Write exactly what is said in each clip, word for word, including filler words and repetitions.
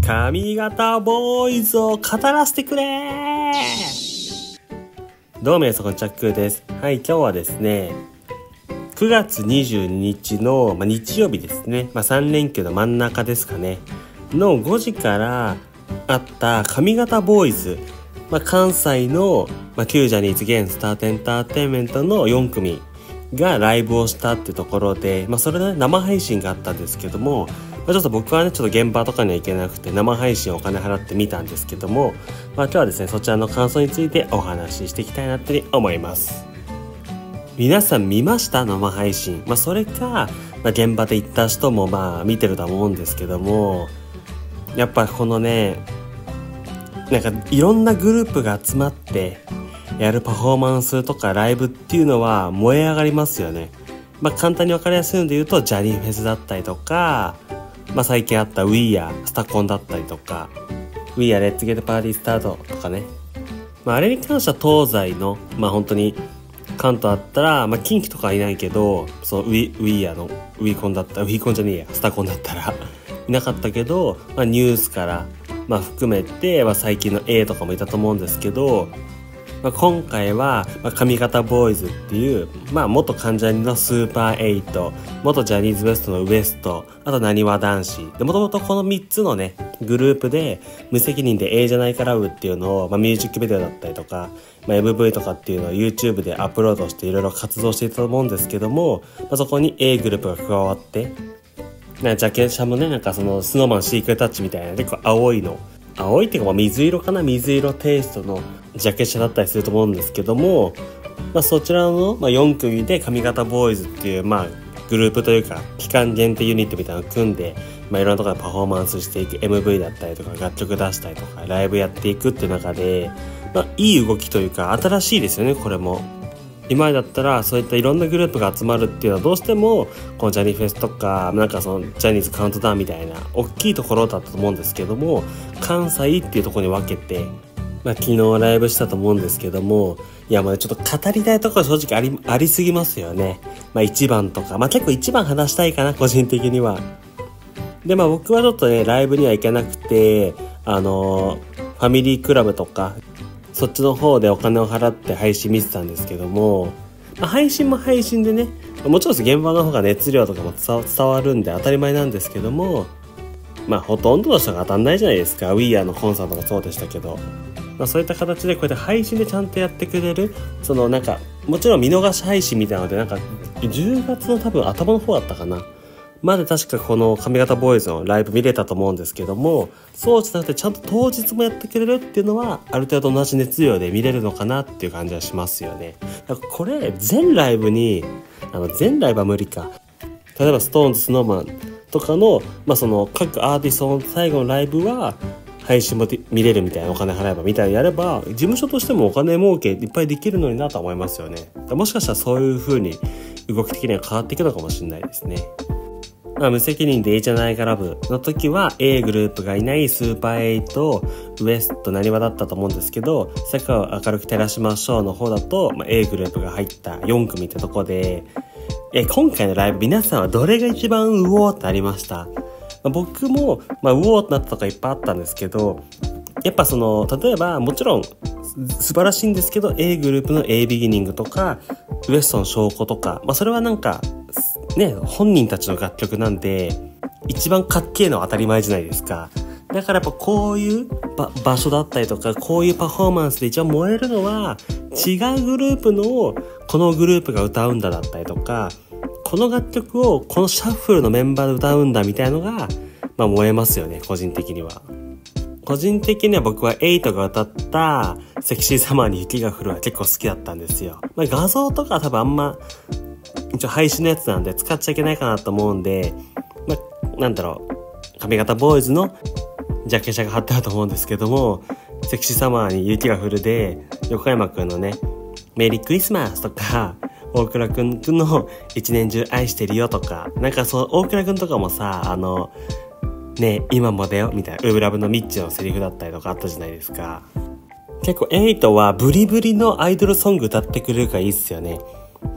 髪型ボーイズを語らせてくれ。どうも、そこんちゃっくーです。はい、今日はですね、くがつにじゅうににちの、まあ、日曜日ですね、まあ、さん連休の真ん中ですかねのごじからあった髪型ボーイズ、まあ、関西の、まあ、旧ジャニーズ現スタートエンターテインメントのよんくみがライブをしたってところで、まあ、それで、ね、生配信があったんですけども、まあ、ちょっと僕はねちょっと現場とかには行けなくて生配信お金払ってみたんですけども、まあ、今日はですねそちらの感想についてお話ししていきたいなって思います。皆さん見ました？生配信。まあ、それか、まあ、現場で行った人もまあ見てると思うんですけども、やっぱこのねなんかいろんなグループが集まってやるパフォーマンスとかライブっていうのは燃え上がりますよね。まあ簡単に分かりやすいので言うとジャニーフェスだったりとか、まあ最近あった We Are スタコンだったりとか We Are Let's Get Party Start とかね。まああれに関しては東西のまあ本当に関東あったらまあ近畿とかはいないけど、そう We, We Are のウィコンだったらウィコンじゃねえやスタコンだったらいなかったけど、まあニュースからまあ含めて、まあ、最近の A とかもいたと思うんですけど、まあ、今回は、まあ、髪型ボーイズっていう、まあ、元関ジャニのスーパーエイト、元ジャニーズ ウエストのウエスト、あとなにわ男子で、もともとこのみっつのねグループで無責任で A じゃないかラブっていうのを、まあ、ミュージックビデオだったりとか、まあ、エムブイ とかっていうのを YouTube でアップロードしていろいろ活動していたと思うんですけども、まあ、そこに A グループが加わってなんかジャケットもねなんかそのスノーマンシークレットタッチみたいな結構青いの青いっていうか水色かな水色テイストのジャケ写だったりすると思うんですけども、まあ、そちらの、まあ、よんくみで髪型ボーイズっていう、まあ、グループというか期間限定ユニットみたいなのを組んで、まあ、いろんなところでパフォーマンスしていく エムブイ だったりとか楽曲出したりとかライブやっていくっていう中で、まあ、いい動きというか新しいですよね。これも今だったらそういったいろんなグループが集まるっていうのはどうしてもこのジャニーフェスとかなんかそのジャニーズカウントダウンみたいな大きいところだったと思うんですけども、関西っていうところに分けて、まあ、昨日ライブしたと思うんですけども、いやまあちょっと語りたいところ正直あり、ありすぎますよね。まあいちばんとか、まあ結構いちばん話したいかな個人的には。でまあ僕はちょっとねライブには行けなくて、あのー、ファミリークラブとかそっちの方でお金を払って配信見てたんですけども、まあ、配信も配信でねもちろん現場の方が熱量とかも伝わるんで当たり前なんですけども、まあほとんどの人が当たんないじゃないですか。 We Are のコンサートもそうでしたけど、まあ、そういった形でこうやって配信でちゃんとやってくれる、そのなんかもちろん見逃し配信みたいなのでなんかじゅうがつの多分頭の方だったかなまで確かこの髪型ボーイズのライブ見れたと思うんですけども、そうじゃなくてちゃんと当日もやってくれるっていうのはある程度同じ熱量で見れるのかなっていう感じはしますよね。だからこれ全ライブにあの全ライブは無理か、例えばストーンズ、スノーマンとかの、まあ、その各アーティストの最後のライブは配信も見れるみたいな、お金払えばみたいにやれば事務所としてもお金儲けいっぱいできるのになと思いますよね。もしかしたらそういう風に動き的には変わっていくのかもしれないですね。まあ、無責任で A じゃないかラブの時は A グループがいないスーパーエイト、ウエスト、なにわだったと思うんですけど、世界を明るく照らしましょうの方だと、まあ、A グループが入ったよんくみってとこで、え今回のライブ皆さんはどれが一番うおーってありました？まあ、僕も、まあ、うおーってなったとかいっぱいあったんですけど、やっぱその例えばもちろん素晴らしいんですけど A グループの A ビギニングとかウエストの証拠とか、まあ、それはなんかね本人たちの楽曲なんで一番かっけえのは当たり前じゃないですか。だからやっぱこういう場所だったりとかこういうパフォーマンスで一番燃えるのは違うグループのこのグループが歌うんだだったりとか、この楽曲をこのシャッフルのメンバーで歌うんだみたいのが、まあ、燃えますよね。個人的には個人的には僕はエイトが歌ったセクシーサマーに雪が降るは結構好きだったんですよ。まあ、画像とかは多分あんま一応配信のやつなんで使っちゃいけないかなと思うんで、まあ、なんだろう髪型ボーイズのジャケ写が貼ってあると思うんですけども、セクシーサマーに雪が降るで横山くんのねメリークリスマスとか大倉くんの一年中愛してるよとか、なんかそう大倉くんとかもさあのね今もだよみたいなウーブラブのミッチのセリフだったりとかあったじゃないですか。結構エイトはブリブリのアイドルソング歌ってくれるからいいっすよね。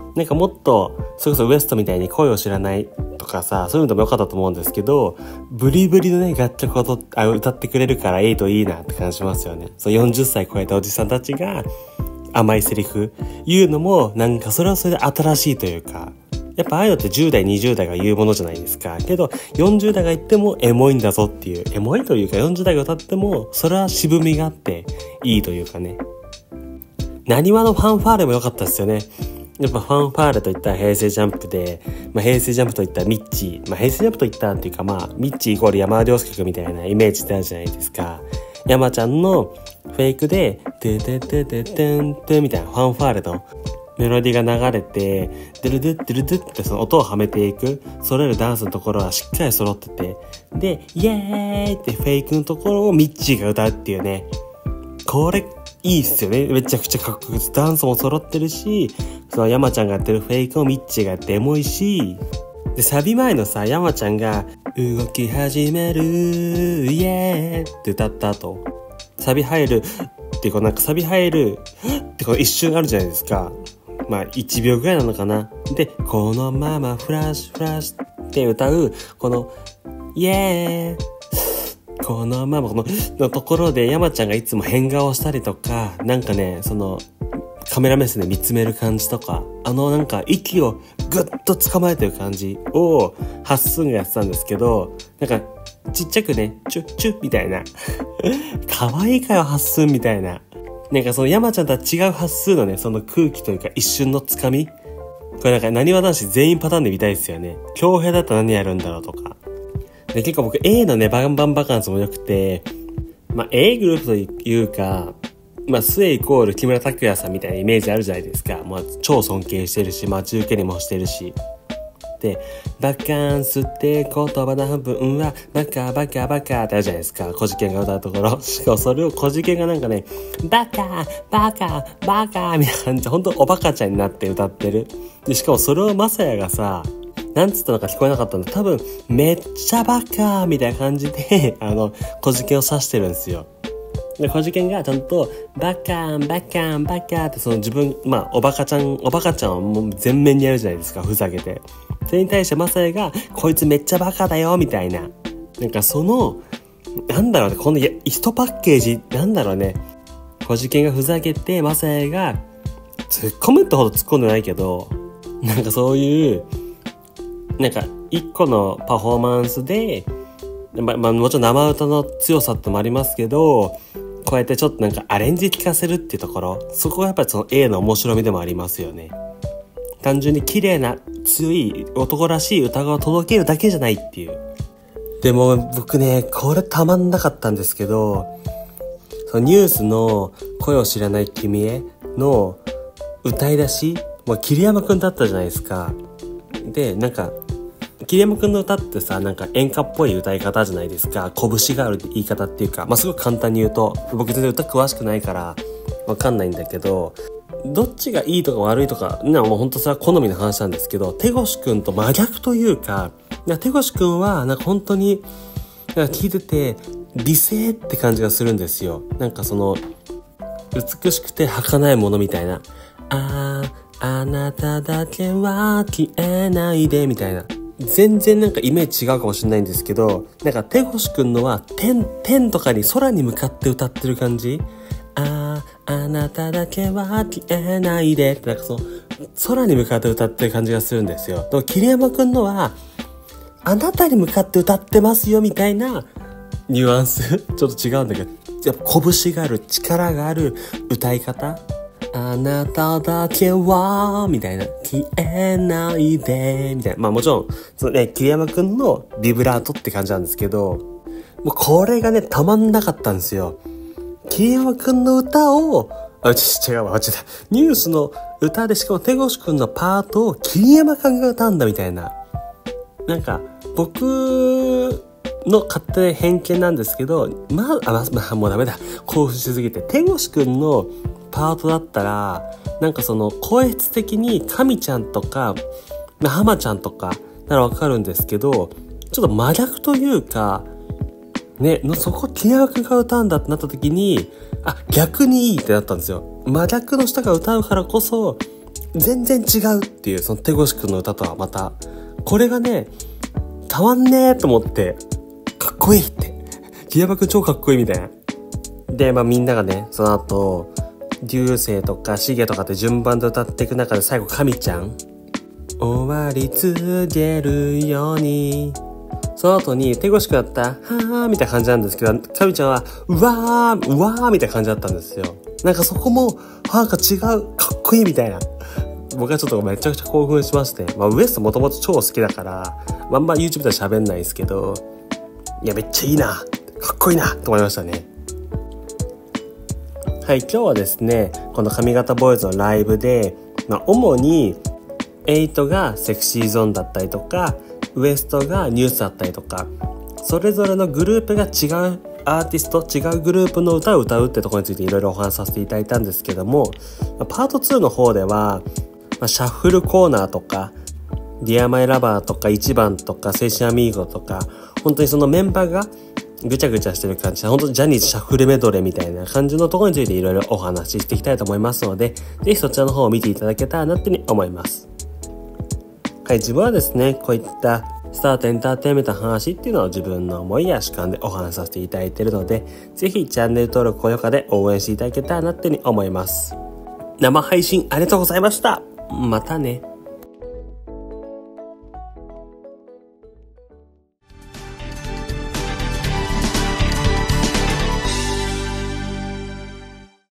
なんかもっとそれこそウエストみたいに声を知らないとかさ、そういうのでもよかったと思うんですけど、ブリブリのね楽曲をとあ歌ってくれるからいいといいなって感じしますよね。そうよんじゅっさい超えたおじさんたちが甘いセリフ言うのもなんかそれはそれで新しいというか、やっぱああいうのってじゅう代にじゅう代が言うものじゃないですか。けどよんじゅう代が言ってもエモいんだぞっていう、エモいというかよんじゅう代が歌ってもそれは渋みがあっていいというかね。なにわのファンファーレも良かったですよね。やっぱファンファーレといったら平成ジャンプで、まあ、平成ジャンプといったらミッチー、まあ、平成ジャンプといったらっていうかまあミッチーイコール山田涼介君みたいなイメージってあるじゃないですか。山ちゃんのフェイクでテテテテテンテみたいなファンファーレのメロディが流れてデルデッデルデッってその音をはめていく揃えるダンスのところはしっかり揃ってて、でイエーイってフェイクのところをミッチーが歌うっていうね、これいいっすよね。めちゃくちゃかっこよくダンスも揃ってるし、その山ちゃんがやってるフェイクをミッチーがやってエモいし、でサビ前のさ山ちゃんが動き始めるイエーって歌った後サビ入るってこうなんかサビ入るってこの一瞬あるじゃないですか。まあいちびょうぐらいなのかな。でこのままフラッシュフラッシュって歌うこのイエーこのままこののところで山ちゃんがいつも変顔したりとか、なんかねそのカメラ目線で見つめる感じとか、あのなんか息をぐっと捕まえてる感じをハッスンがやってたんですけど、なんかちっちゃくねチュッチュッみたいな可愛いかよハッスンみたいな、なんかその山ちゃんとは違うハッスンのねその空気というか一瞬のつかみ、これなんかなにわ男子全員パターンで見たいですよね。恭平だったら何やるんだろうとかで、結構僕 A のねバンバンバカンスも良くて、まあ A グループというかまあスエイコール木村拓哉さんみたいなイメージあるじゃないですか。まあ超尊敬してるし待ち受けにもしてるし、でバカンスって言葉の半分はバカバカバカってあるじゃないですか、小事件が歌うところ。しかもそれを小事件がなんかねバカバカバカみたいな感じで本当おバカちゃんになって歌ってる。でしかもそれをまさやがさなんつったのか聞こえなかったんだ、多分めっちゃバカみたいな感じであの小事件を指してるんですよ。で小事件がちゃんとバカンバカンバカってその自分まあおバカちゃんおバカちゃんをもう全面にやるじゃないですか、ふざけて。それに対してマサヤがこいつめっちゃバカだよみたいな、なんかそのなんだろうねこの一パッケージなんだろうね、小事件がふざけてマサヤが突っ込むってほど突っ込んでないけど、なんかそういうなんか一個のパフォーマンスでまあ、まあ、もちろん生歌の強さってもありますけど、こうやってちょっとなんかアレンジ聞かせるっていうところ、そこがやっぱりその A の面白みでもありますよね。単純に綺麗な強い男らしい歌声を届けるだけじゃないっていう。でも僕ねこれたまんなかったんですけど、そのニュースの声を知らない君への歌い出しもう桐山くんだったじゃないですか。でなんか桐山くんの歌ってさなんか演歌っぽい歌い方じゃないですか。拳がある言い方っていうか、まあすごく簡単に言うと、僕全然歌詳しくないからわかんないんだけど、どっちがいいとか悪いとかなもう本当それは好みの話なんですけど、手越くんと真逆というか、手越くんはなんか本当になんか聞いてて理性って感じがするんですよ。なんかその美しくて儚いものみたいな、あーあなただけは消えないでみたいな、全然なんかイメージ違うかもしれないんですけど、なんか手越くんのは天天とかに空に向かって歌ってる感じ、あああなただけは消えないでってなんかその空に向かって歌ってる感じがするんですよ。でも桐山くんのはあなたに向かって歌ってますよみたいなニュアンスちょっと違うんだけど、やっぱ拳がある力がある歌い方、あなただけはみたいな消えないでみたいな、まあもちろんそのね桐山くんのビブラートって感じなんですけど、もうこれがねたまんなかったんですよ。桐山くんの歌をあち違うわ違うニュースの歌でしかも手越くんのパートを桐山くんが歌うんだみたいな、なんか僕の勝手な偏見なんですけど、まあ、あ、まあ、もうダメだ興奮しすぎて、手越くんのパートだったらなんかその声質的に神ちゃんとか浜ちゃんとかならわかるんですけど、ちょっと真逆というかねのそこ桐山くんが歌うんだってなった時に、あ逆にいいってなったんですよ。真逆の人が歌うからこそ全然違うっていう、その手越くんの歌とはまた、これがね、変わんねーと思って、かっこいいって。木山くん超かっこいいみたいな。で、まあみんながね、その後、流星とかシゲとかって順番で歌っていく中で最後、神ちゃん。終わり告げるように。その後に手越くんだった、はーみたいな感じなんですけど、神ちゃんは、うわー、うわーみたいな感じだったんですよ。なんかそこも、なんか違う、かっこいいみたいな。僕はちょっとめちゃくちゃ興奮しまして。まあウエストもともと超好きだから、あんま YouTube では喋んないんですけど、いやめっちゃいいな、かっこいいなと思いましたね。はい、今日はですね、この髪型ボーイズのライブで、まあ主にエイトがセクシーゾーンだったりとか、ウエストがニュースだったりとか、それぞれのグループが違うアーティスト、違うグループの歌を歌うってところについていろいろお話しさせていただいたんですけども、パートツーの方では、まあ、シャッフルコーナーとか、ディアマイラバーとか、いちばんとか、青春アミーゴとか、本当にそのメンバーがぐちゃぐちゃしてる感じ、本当にジャニーズシャッフルメドレーみたいな感じのところについていろいろお話ししていきたいと思いますので、ぜひそちらの方を見ていただけたらなってに思います。はい、自分はですね、こういったスタートエンターテインメントの話っていうのを自分の思いや主観でお話しさせていただいているので、ぜひチャンネル登録、高評価で応援していただけたらなってに思います。生配信ありがとうございました。またね。